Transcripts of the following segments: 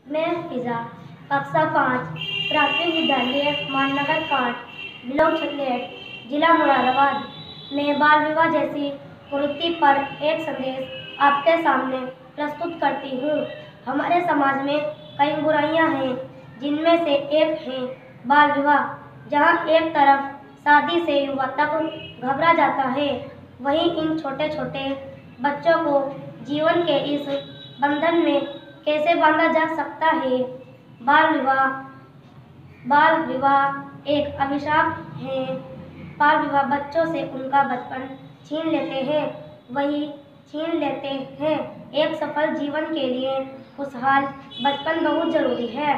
मैं फिजा कक्षा 5 प्राथमिक विद्यालय माननगर काट ब्लॉक छतलेट जिला मुरादाबाद में बाल विवाह जैसी कुरीति पर एक संदेश आपके सामने प्रस्तुत करती हूँ। हमारे समाज में कई बुराइयां हैं, जिनमें से एक है बाल विवाह। जहाँ एक तरफ शादी से युवा तक घबरा जाता है, वहीं इन छोटे छोटे बच्चों को जीवन के इस बंधन में कैसे बांधा जा सकता है। बाल विवाह एक अभिशाप है। बाल विवाह बच्चों से उनका बचपन छीन लेते हैं, एक सफल जीवन के लिए खुशहाल बचपन बहुत जरूरी है।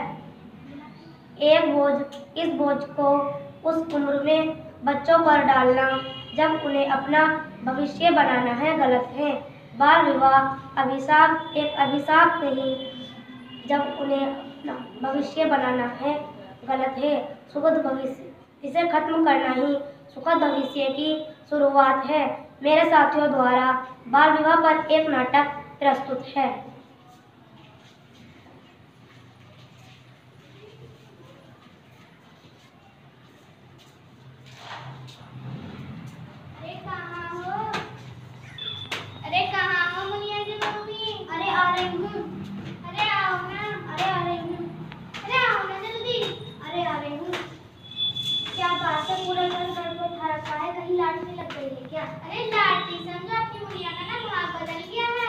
इस बोझ को उस उम्र में बच्चों पर डालना जब उन्हें अपना भविष्य बनाना है, गलत है। बाल विवाह एक अभिशाप नहीं, जब उन्हें अपना भविष्य बनाना है, गलत है। सुखद भविष्य, इसे खत्म करना ही सुखद भविष्य की शुरुआत है। मेरे साथियों द्वारा बाल विवाह पर एक नाटक प्रस्तुत है। अरे कहाँ हो मुनिया की मम्मी? अरे आ रही हूँ। अरे आओ ना। अरे आ रही हूँ। अरे आओ ना जल्दी। अरे आ रही हूँ। क्या बात है, पूरा घर को उठा रखा है, कहीं लाटरी लग गई है क्या? अरे लाटरी समझो, आपकी मुनिया का ना भाग बदल गया है।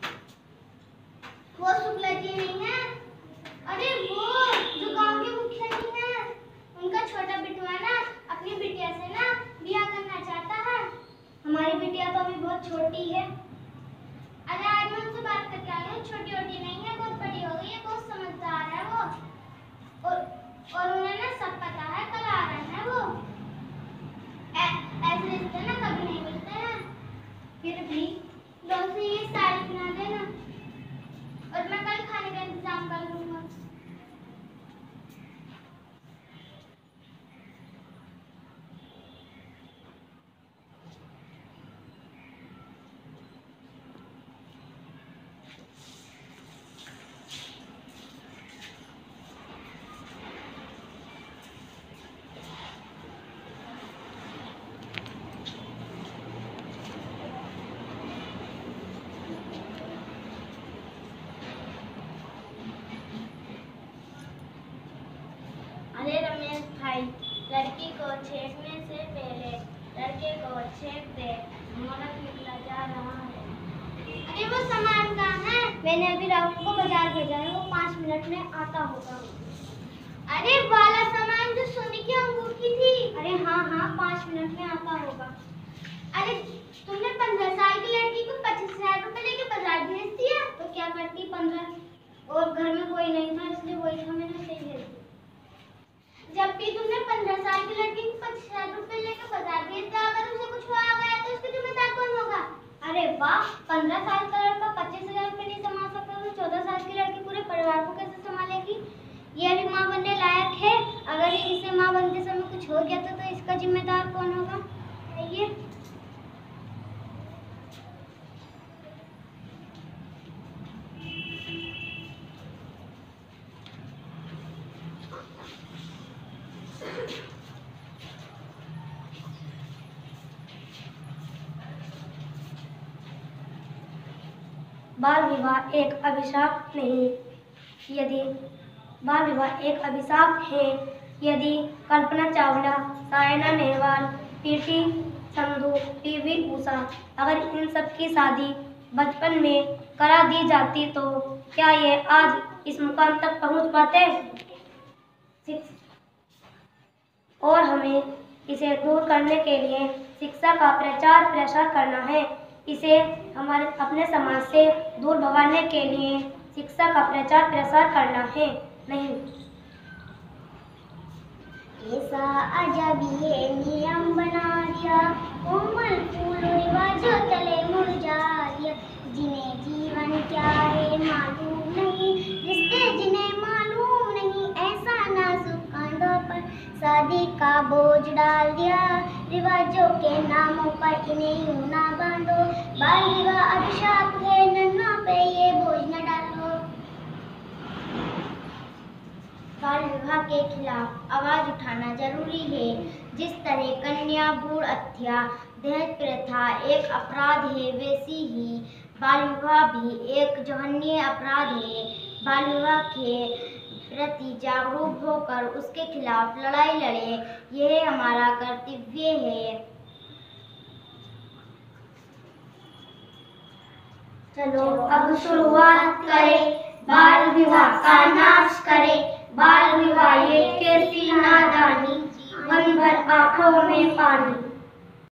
वो शुक्ला जी नहीं है, अरे वो जो गांव के मुखिया जी हैं, उनका छोटा बिटुआ ना अपनी बिटिया से ना ब्याह करना चाहता है। हमारी बिटिया तो अभी बहुत छोटी है। अरे आज मैं उनसे बात करके आई हूँ, छोटी छोटी नहीं है, बहुत बड़ी हो गई है, बहुत समझदार है वो। और उन्हें ना सब पता है, कल आ रहे हैं वो। ऐसे रिश्ते ना कभी नहीं मिलते हैं। फिर भी लोग से ये तारीफ ना देना, और मैं कल खाने का इंतजाम कर लूंगा। अरे रमेश भाई, लड़की को छेड़ने से पहले लड़के को छेड़ दे, मुहूर्त निकला जा रहा है। अरे वो सामान कहाँ है? मैंने अभी राहुल को बाजार भेजा है, वो 5 मिनट में आता होगा। अरे वाला सामान जो सोने की अंगूठी थी? अरे हाँ हाँ, 5 मिनट में आता होगा। अरे तुमने 15 साल की लड़की को 25,000 रुपए लेके बाजार भेज दिया, तो क्या करती 15, और घर में कोई नहीं था, इसलिए वही था, मैंने उसे भेज दिया। जब भी तुमने 15 साल की लड़की को 25,000 रुपए लेकर बाजार भेज दिया, अगर उसे कुछ हुआ गया तो उसके जिम्मेदार कौन होगा? अरे वाह, 15 साल का लड़का 25,000 रुपए नहीं संभाल सकता तो 14 साल की लड़की पूरे परिवार को कैसे संभालेगी? ये अभी माँ बनने लायक है, अगर इसे माँ बनते समय कुछ हो गया तो इसका जिम्मेदार कौन होगा? ये बाल विवाह एक अभिशाप नहीं, यदि बाल विवाह एक अभिशाप है, यदि कल्पना चावला, साइना नेहवाल, पीटी संधू, पीवी उषा, अगर इन सब की शादी बचपन में करा दी जाती तो क्या ये आज इस मुकाम तक पहुंच पाते? और हमें इसे दूर करने के लिए शिक्षा का प्रचार प्रसार करना है। इसे हमारे अपने समाज से दूर भगाने के लिए शिक्षा का प्रचार प्रसार करना है। नहीं, ऐसा अजब ये नियम बना दिया, कोमल फूल रिवाजों तले मुरझा दिया। जिन्हें जीवन क्या है मालूम नहीं, रिश्ते जिन्हें मालूम नहीं, ऐसा नाजुक कांधों पर शादी का बोझ डाल दिया। रिवाजों के नामों पर इन्हें यूं ना बांधो, बाल विवाह अभिशाप है, नन्हों पे ये बोझ न डालो। बाल विवाह के खिलाफ आवाज उठाना जरूरी है। जिस तरह कन्या भ्रूण हत्या, दहेज प्रथा एक अपराध है, वैसी ही बाल विवाह भी एक जघन्य अपराध है। बाल विवाह के प्रति जागरूक होकर उसके खिलाफ लड़ाई लड़े, यह हमारा कर्तव्य है। चलो अब शुरुआत करें, बाल विवाह का नाश करें। बाल विवाह ये कैसी नादानी, जीवन भर आंखों में पानी।